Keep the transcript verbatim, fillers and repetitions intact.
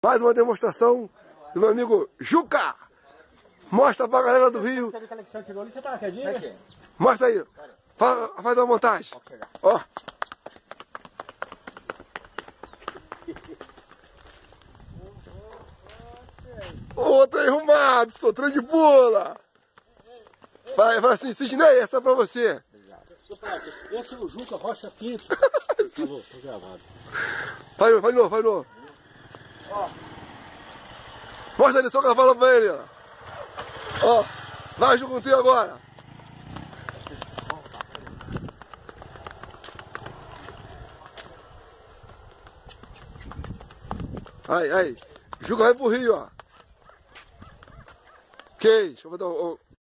Mais uma demonstração do meu amigo Juca. Mostra pra galera do Rio. Mostra aí. Faz, faz uma montagem. Ó. Ô, trem arrumado, sou trem de pula. Fala, fala assim, Sidney, essa é pra você. Esse é o Juca Rocha Pinto. Falou, tô gravado. Vai, vai de novo, vai de novo. Ó. Mostra ali seu cavalo pra ele, ó. Ó, vai junto contigo agora. Aí, aí. Juca vai pro Rio, ó. Ok, deixa eu botar o...